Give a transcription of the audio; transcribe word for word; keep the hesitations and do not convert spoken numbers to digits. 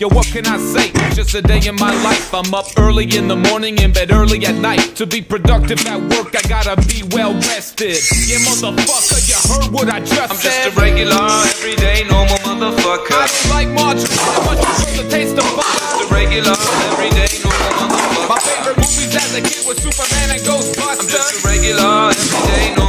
Yo, what can I say? Just a day in my life. I'm up early in the morning, in bed early at night. To be productive at work, I gotta be well rested. Yeah, motherfucker, you heard what I just I'm said. just a regular, everyday, normal motherfucker. I don't like margarine, I much prefer the taste of fire. Just a regular, everyday, normal motherfucker. My favorite movies as a kid was Superman and Ghostbusters. I'm just a regular, everyday, normal